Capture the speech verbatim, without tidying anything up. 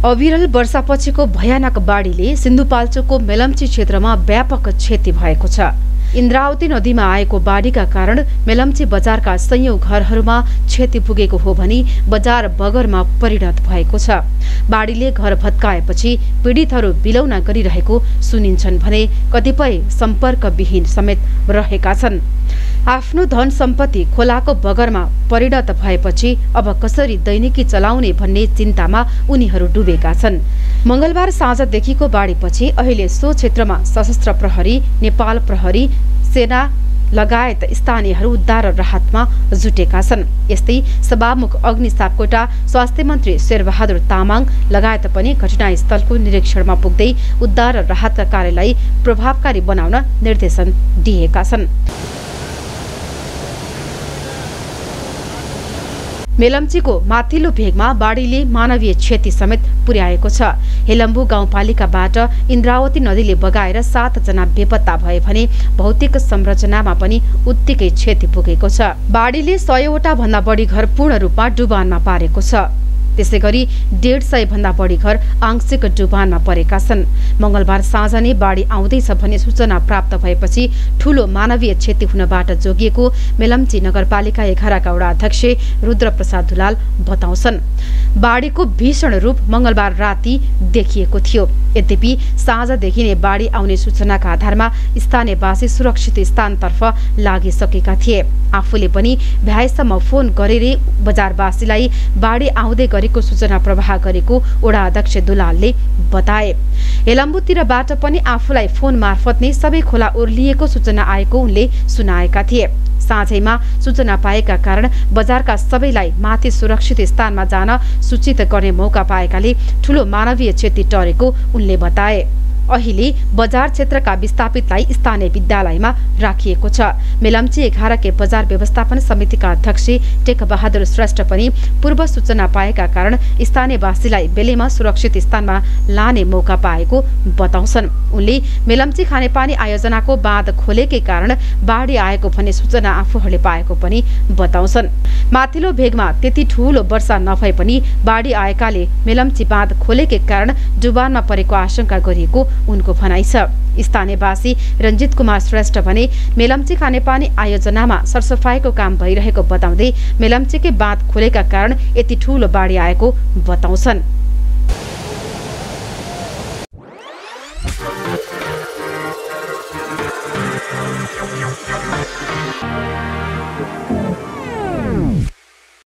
अविरल वर्षापछिको भयानक बाढीले सिन्धुपाल्चोकको मेलम्ची क्षेत्रमा व्यापक क्षति भएको छ। इन्द्रावती नदीमा आएको बाढीका कारण मेलम्ची बजारका सयौं घरहरूमा क्षति पुगेको हो भनी बजार बगरमा परिणत भएको छ। बाढीले घर भत्काएपछि पीडितहरू बिलौना गरिरहेको सुनिन्छन् भने कतिपय सम्पर्कविहीन समेत रहेका छन्। आफ्नो धन सम्पत्ति खोलाको बगरमा परिणत भएपछि अब कसरी दैनिकी चलाउने भन्ने चिन्तामा उनीहरू डुबेका छन्। मंगलबार साँझदेखिको बाढीपछि अहिले सो क्षेत्रमा सशस्त्र प्रहरी, नेपाल प्रहरी, सेना लगायत स्थानीयहरू उद्धार राहतमा जुटेका छन्। यस्तै सभामुख अग्नि सापकोटा, स्वास्थ्य मन्त्री शेरबहादुर तामाङ लगायत पनि घटनास्थलको निरीक्षणमा पुग्दै उद्धार राहतका कार्यलाई प्रभावकारी बनाउन निर्देशन दिएका छन्। मेलम्चीको माथिल्लो भेगमा बाढीले मानवीय क्षति समेत पुर्याएको छ। हेलम्बु गाउँपालिकाबाट इन्द्रावती नदीले बगाएर सात जना बेपत्ता भए भने भौतिक संरचनामा पनि उत्तिकै क्षति पुगेको छ। बाढीले सयवटा भन्दा बढी घर पूर्ण रूपमा डुबानमा पारेको छ। त्यसै गरी डेढ सय भन्दा बढी घर आंशिक डुबानमा परेका छन्। मंगलबार साँझ नै बाढी आउँदैछ भन्ने सूचना प्राप्त भएपछि ठूलो मानवीय क्षति हुनबाट जोगिएको मेलम्ची नगरपालिका एघारका वडा अध्यक्ष रुद्रप्रसाद दुलाल बताउँछन्। बाढीको भीषण रूप मंगलबार राति देखिएको थियो। यद्यपि साँझदेखि नै बाढी आउने सूचनाका आधारमा स्थानीयवासी सुरक्षित स्थानतर्फ लागिसकेका थिए। आफूले पनि भ्याएसम्म फोन गरेरै बजारवासीलाई बाढी आउँदै गरेको सूचना प्रवाह गरेको वडा अध्यक्ष दुलालले बताए। हेलम्बुतिरबाट पनि आफूलाई फोन मार्फत नै सबै खोला ओर्लिएको सूचना आएको उनले सुनाएका थिए। साँझैमा सूचना पाएका कारण बजारका सबैलाई माथि सुरक्षित स्थानमा जान सूचित गर्ने मौका पाएकाले ठूलो मानवीय क्षति टरेको उनले बताए। अहिले बजार क्षेत्रका विस्थापितलाई स्थानीय विद्यालयमा राखिएको छ। मेलम्ची एघार के बजार व्यवस्थापन समितिका अध्यक्ष टेकबहादुर श्रेष्ठ पनि पूर्व सूचना पाएका कारण स्थानीयवासीलाई बेलैमा सुरक्षित स्थानमा लाने मौका पाएको बताउँछन्। उनले मेलम्ची खानेपानी आयोजनाको बाँध खोलेकै कारण बाढी आएको भन्ने सूचना आफूहरूले पाएको पनि बताउँछन्। माथिल्लो भेगमा त्यति ठूलो वर्षा नभए पनि बाढी आएकाले मेलम्ची बाँध खोलेकै कारण डुबानमा परेको आशंका गरिएको उनको भनाइ छ। स्थानीयवासी रञ्जित कुमार श्रेष्ठ भने मेलम्ची खानेपानी आयोजनामा सरसफाईको काम भइरहेको बताउँदै मेलम्चीकै बाँध खोलेका कारण यति ठूलो बाढी आएको बताउँछन्।